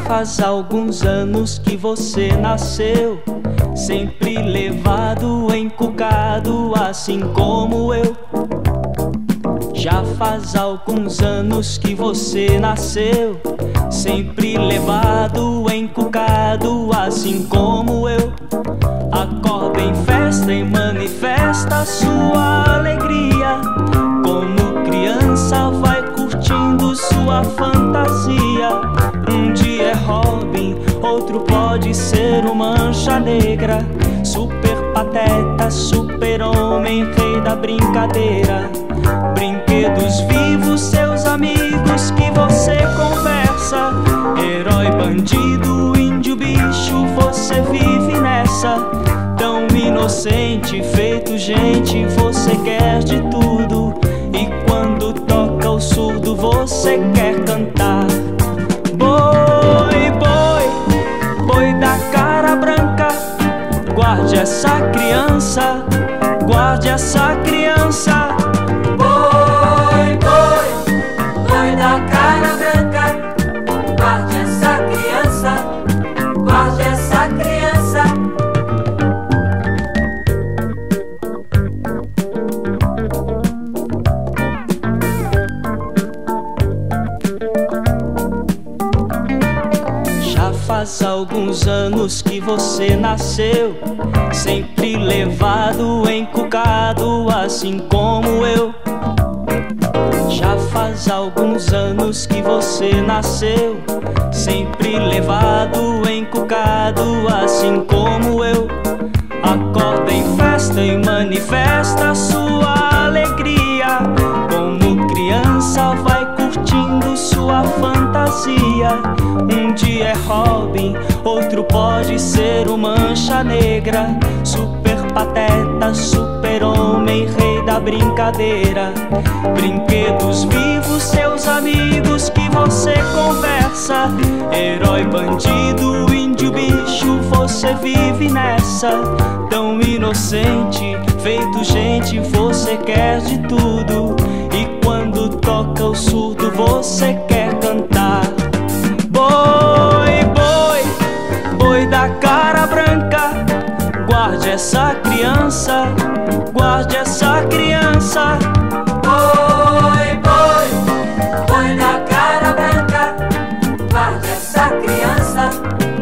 faz alguns anos que você nasceu, sempre levado, encucado, assim como eu. Já faz alguns anos que você nasceu, sempre levado, encucado, assim como eu. Acorda em festa e manifesta sua alegria. Como criança vai curtindo sua fantasia. Um dia é Robin, outro pode ser o Mancha Negra. Super pateta, super homem, rei da brincadeira. Brinquedos vivos, seus amigos que você conversa. Herói, bandido, índio, bicho, você vive nessa. Tão inocente, feito gente, você quer de tudo. E quando toca o surdo, você quer cantar. Boi, boi, boi da cara branca, guarde essa criança, guarde essa criança. Boi, boi, boi da cara branca, guarde essa criança, guarde essa criança. Já faz alguns anos que você nasceu, sempre levado, encucado, assim como eu. Já faz alguns anos que você nasceu, sempre levado, encucado, assim como eu. Acorda em festa e manifesta sua alegria. Como criança vai curtindo sua fantasia. Um dia é Robin, outro pode ser o Mancha Negra. Super pateta, super homem, rei da brincadeira. Brinquedos vivos, seus amigos que você conversa. Herói, bandido, índio, bicho, você vive nessa. Tão inocente, feito gente, você quer de tudo. E quando toca o surdo, você quer cantar. Boi, boi, boi da cara branca, guarde essa criança, guarde essa criança. Boi, boi, boi da cara branca, guarde essa criança,